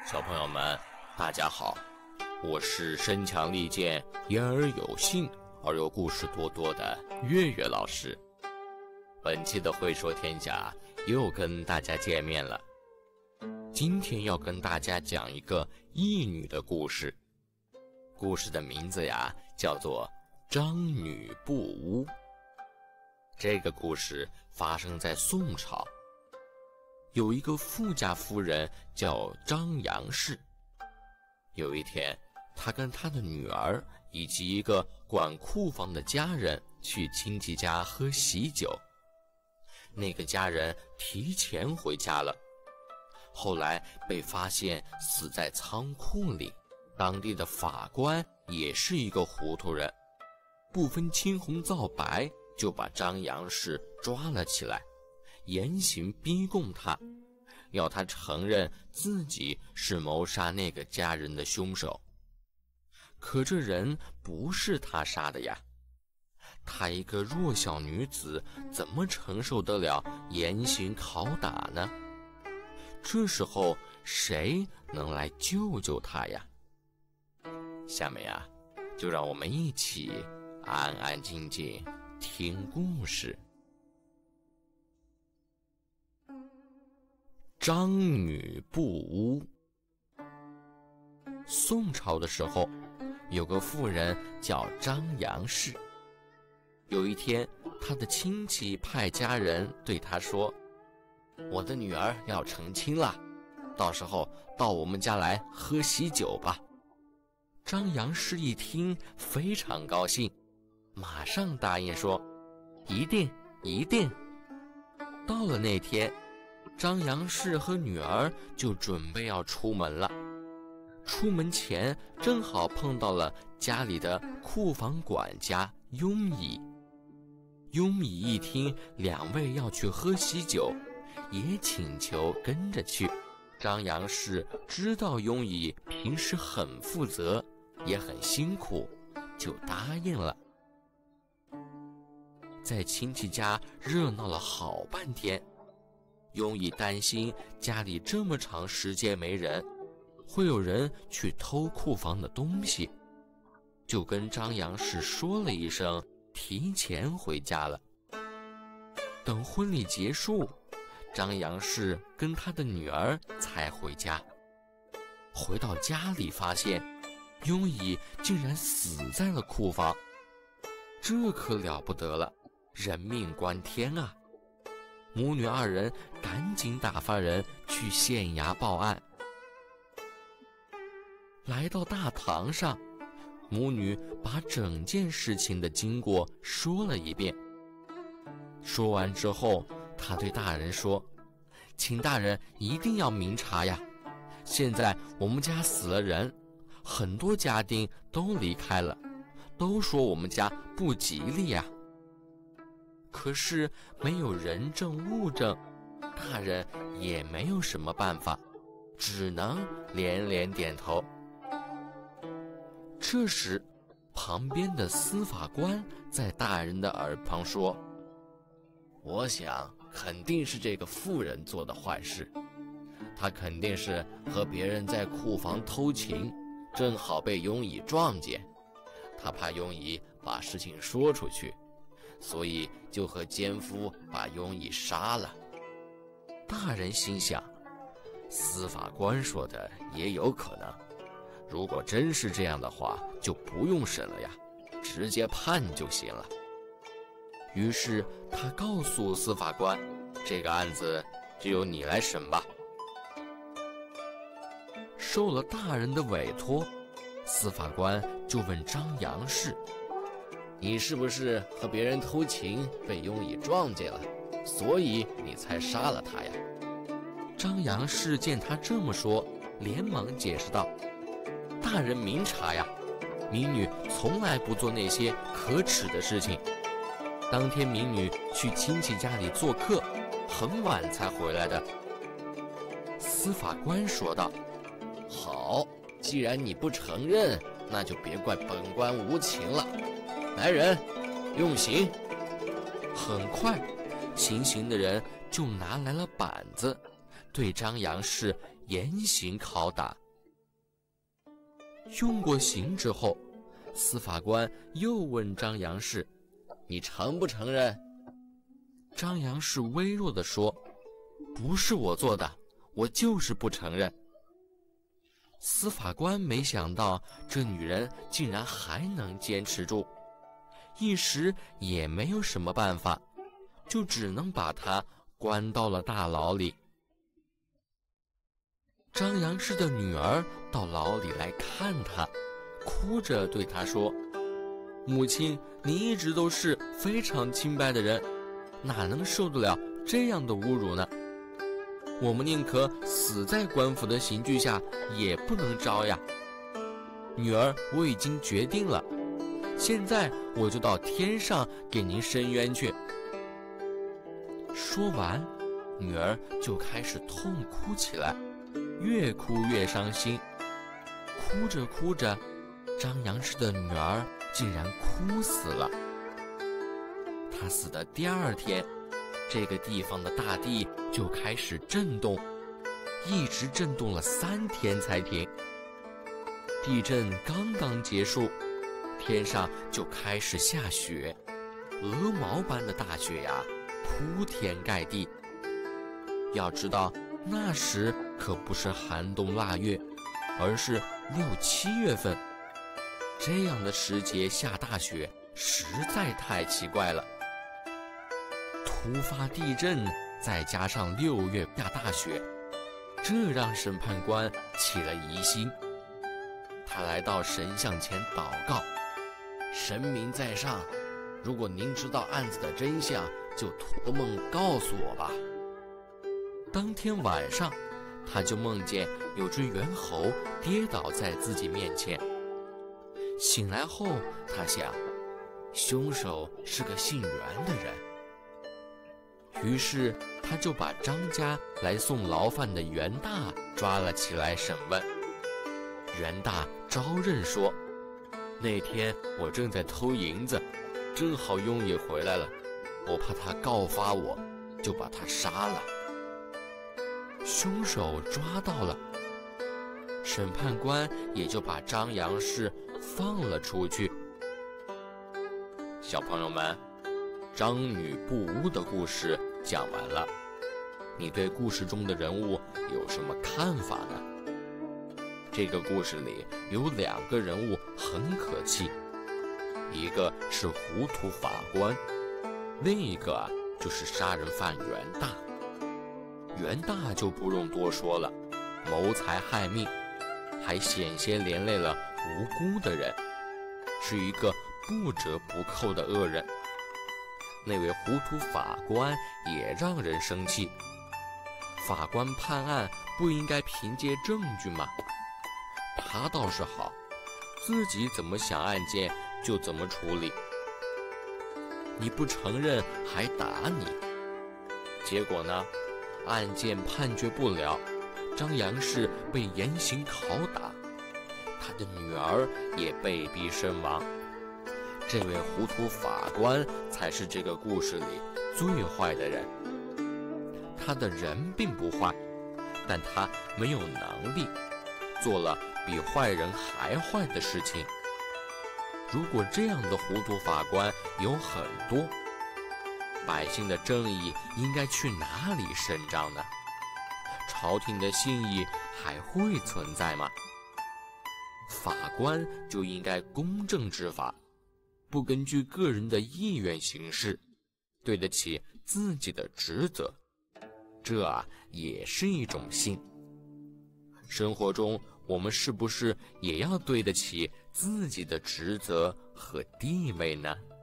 小朋友们，大家好，我是身强力健、言而有信而又故事多多的月月老师。本期的会说天下又跟大家见面了。今天要跟大家讲一个义女的故事，故事的名字呀叫做张女不巫。这个故事发生在宋朝，有一个富家夫人叫张杨氏。有一天，她跟她的女儿以及一个管库房的家人去亲戚家喝喜酒。那个家人提前回家了，后来被发现死在仓库里。当地的法官也是一个糊涂人，不分青红皂白就把张杨氏抓了起来，严刑逼供他，要他承认自己是谋杀那个家人的凶手。可这人不是他杀的呀，她一个弱小女子怎么承受得了严刑拷打呢？这时候谁能来救救她呀？下面呀，就让我们一起安安静静听故事。张女不巫。宋朝的时候，有个妇人叫张杨氏。有一天，她的亲戚派家人对她说：“我的女儿要成亲了，到时候到我们家来喝喜酒吧。”张杨氏一听非常高兴，马上答应说：“一定，一定。”到了那天，张杨氏和女儿就准备要出门了。出门前正好碰到了家里的库房管家雍乙。雍乙一听两位要去喝喜酒，也请求跟着去。张杨氏知道雍乙平时很负责，也很辛苦，就答应了。在亲戚家热闹了好半天，雍乙担心家里这么长时间没人，会有人去偷库房的东西，就跟张杨氏说了一声，提前回家了。等婚礼结束，张杨氏跟她的女儿才回家。回到家里发现雍乙竟然死在了库房，这可了不得了，人命关天啊！母女二人赶紧打发人去县衙报案。来到大堂上，母女把整件事情的经过说了一遍。说完之后，她对大人说：“请大人一定要明察呀！现在我们家死了人，很多家丁都离开了，都说我们家不吉利呀。可是没有人证物证，大人也没有什么办法，只能连连点头。”这时，旁边的司法官在大人的耳旁说：“我想肯定是这个妇人做的坏事，她肯定是和别人在库房偷情，正好被雍乙撞见，她怕雍乙把事情说出去，所以就和奸夫把雍乙杀了。”大人心想，司法官说的也有可能，如果真是这样的话，就不用审了呀，直接判就行了。于是他告诉司法官，这个案子就由你来审吧。受了大人的委托，司法官就问张杨氏：“你是不是和别人偷情被雍乙撞见了，所以你才杀了他呀？”张杨氏见他这么说，连忙解释道：“大人明察呀，民女从来不做那些可耻的事情。当天民女去亲戚家里做客，很晚才回来的。”司法官说道：“好，既然你不承认，那就别怪本官无情了。来人，用刑！”很快，行刑的人就拿来了板子，对张杨氏严刑拷打。用过刑之后，司法官又问张杨氏：“你承不承认？”张杨氏微弱地说：“不是我做的，我就是不承认。”司法官没想到这女人竟然还能坚持住，一时也没有什么办法，就只能把她关到了大牢里。张杨氏的女儿到牢里来看她，哭着对她说：“母亲，你一直都是非常清白的人，哪能受得了这样的侮辱呢？我们宁可死在官府的刑具下，也不能招呀。女儿，我已经决定了，现在我就到天上给您伸冤去。”说完，女儿就开始痛哭起来，越哭越伤心。哭着哭着，张杨氏的女儿竟然哭死了。她死的第二天，这个地方的大地就开始震动，一直震动了3天才停。地震刚刚结束，天上就开始下雪，鹅毛般的大雪呀，铺天盖地。要知道，那时可不是寒冬腊月，而是6、7月份。这样的时节下大雪，实在太奇怪了。突发地震，再加上6月下大雪，这让审判官起了疑心。他来到神像前祷告：“神明在上，如果您知道案子的真相，就托梦告诉我吧。”当天晚上，他就梦见有只猿猴跌倒在自己面前。醒来后，他想，凶手是个姓袁的人。于是他就把张家来送牢犯的袁大抓了起来审问。袁大招认说：“那天我正在偷银子，正好雍也回来了，我怕他告发我，就把他杀了。”凶手抓到了，审判官也就把张杨氏放了出去。小朋友们，张女不巫的故事讲完了，你对故事中的人物有什么看法呢？这个故事里有2个人物很可气，一个是糊涂法官，另一个就是杀人犯袁大。袁大就不用多说了，谋财害命，还险些连累了无辜的人，是一个不折不扣的恶人。那位糊涂法官也让人生气，法官判案不应该凭借证据吗？他倒是好，自己怎么想案件就怎么处理，你不承认还打你。结果呢，案件判决不了，张杨氏被严刑拷打，他的女儿也被逼身亡。这位糊涂法官才是这个故事里最坏的人。他的人并不坏，但他没有能力，做了比坏人还坏的事情。如果这样的糊涂法官有很多，百姓的正义应该去哪里伸张呢？朝廷的信义还会存在吗？法官就应该公正执法，不根据个人的意愿行事，对得起自己的职责，这也是一种信。生活中我们是不是也要对得起自己的职责和地位呢？